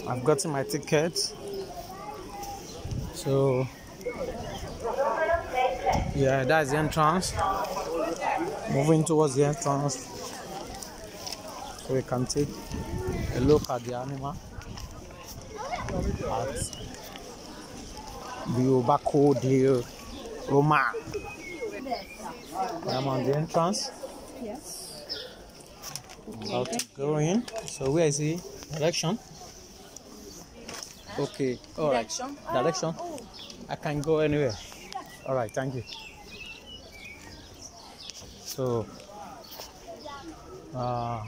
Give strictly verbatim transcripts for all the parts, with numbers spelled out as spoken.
I've gotten my ticket. So yeah, that's the entrance. Moving towards the entrance, so we can take a look at the animal at Biobaco de Roma. I'm on the entrance. About to go in. So where is the direction? Okay. All right. Direction. Direction. I can go anywhere. All right. Thank you. So, uh,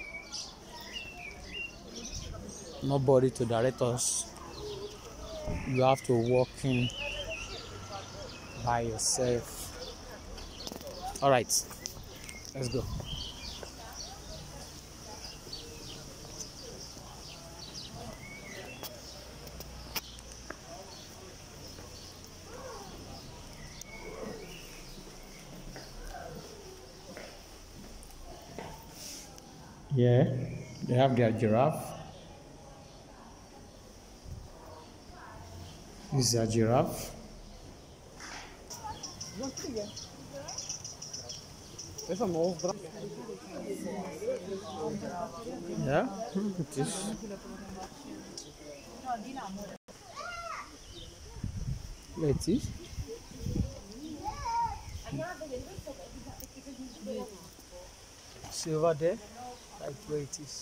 nobody to direct us. You have to walk in by yourself. All right. Let's go. Yeah, they have their giraffe. This is a giraffe. Yeah, it is. Where it is? See over there? Like where it is.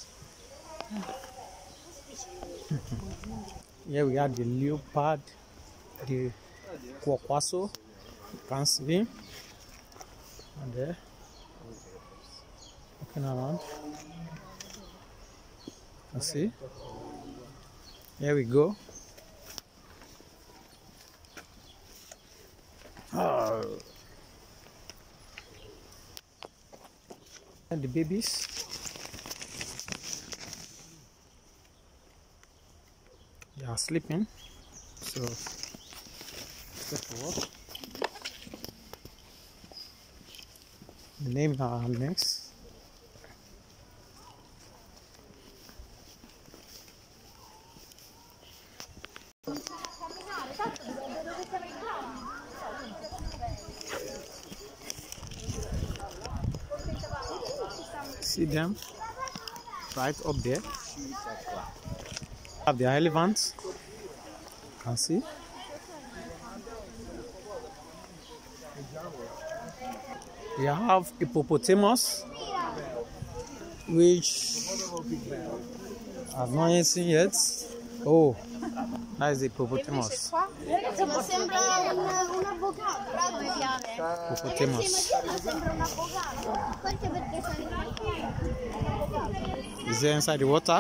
Here we have the leopard, the kwakwaso, you can see him. And there, looking around. You can see. Here we go. Oh. And the babies. They are sleeping, so let's get to work. The name are next. See them right up there. Have the elephants. You can see. We have hippopotamus, which I've not seen yet. Oh, that is the hippopotamus. Hippopotamus. Is there inside the water?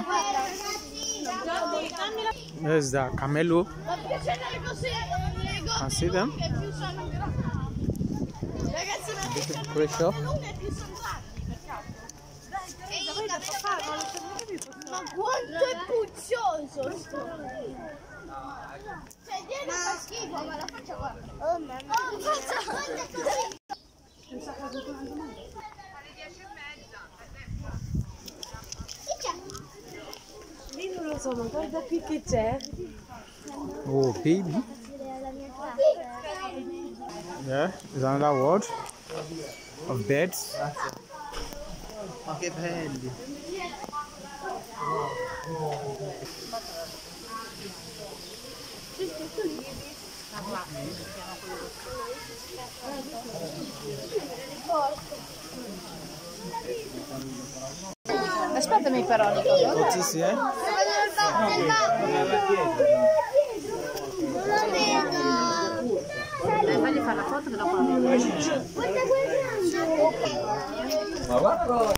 There's the camelo. Can see them. Pressure. Ma quanto è puccioso sto! Cioè dietro fa schifo, ma la faccia guarda! Oh mamma mia! Oh, faccia guarda così! Lì non lo so, ma guarda qui che c'è! Oh baby! Yeah, there's another word of beds. Ma che belli! Aspettami però, Nicola. Notizie, eh? Non lo vedo. Dai, fagli fare la foto che dopo lo vedo. Guarda quel Ma guarda!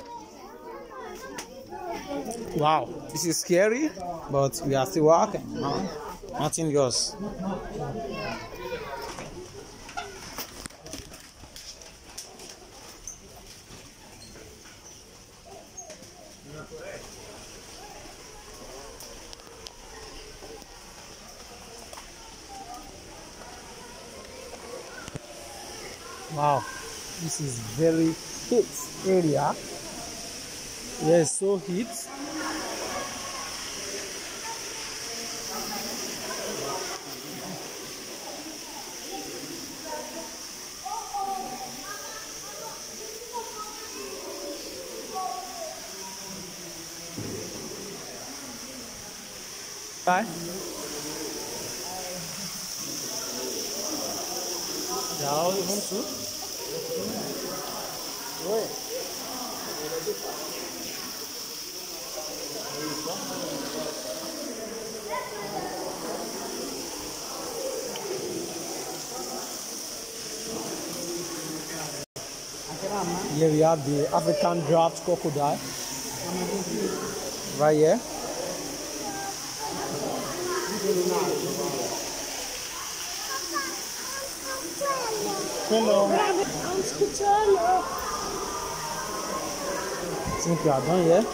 Wow, this is scary, but we are still walking. No, nothing else. Wow, this is very heat area. Yes, so heat. Bye. Now you want to? Wait. Here we have the African draft crocodile. Right here. Hello. Think you are done here?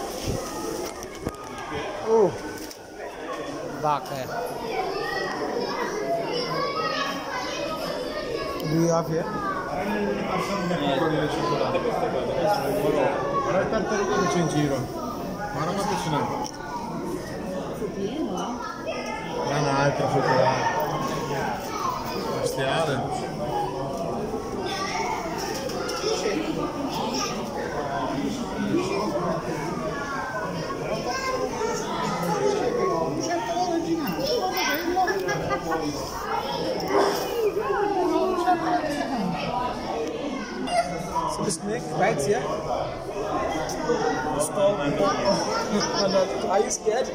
Oh, back here. What do you have here? C'è in giro, ma non capisci neanche. È un'altra focolare. Bestiale. So the snake right here. Stop. Are you scared?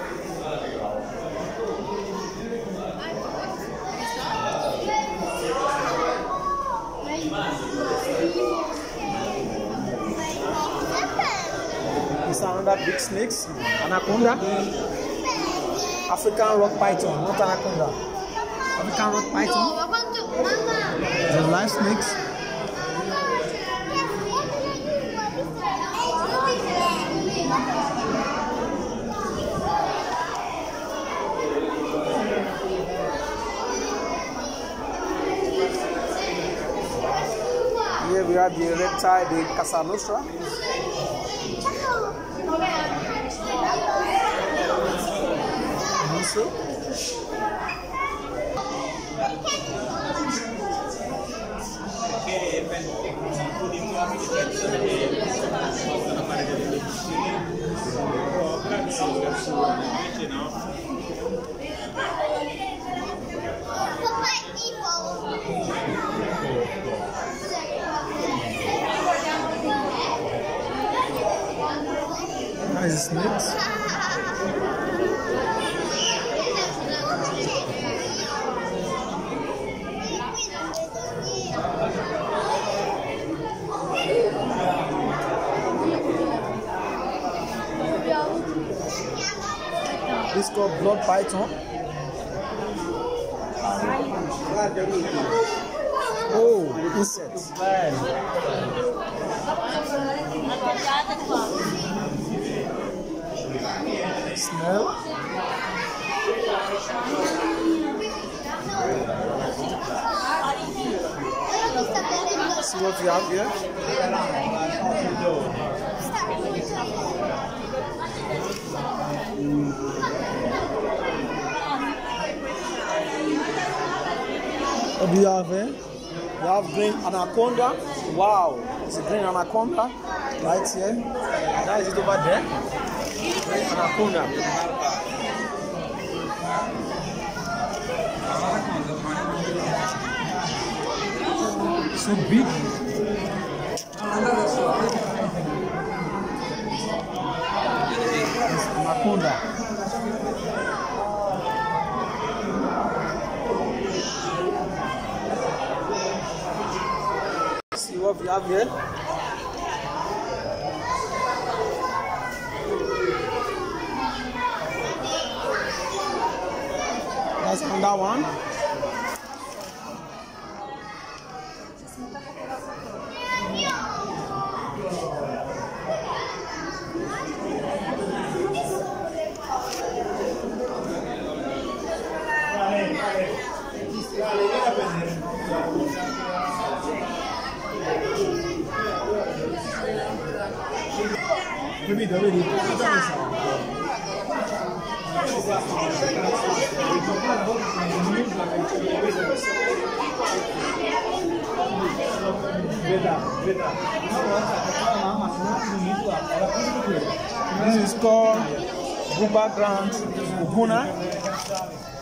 It's another big snakes. Anaconda. African rock python, not anaconda. African rock python. The live snakes. Here we have the reptile, the Casa Nostra. Also, nice snakes. This is called blood python. Oh, insects. Smell. See what we have here. What do you have here? You have green anaconda. Wow, it's a green anaconda right here. That is it over there. Green anaconda. So big. It's anaconda. See what we have here. That's another one. Capito, vedi? This is called good background, Ubuna.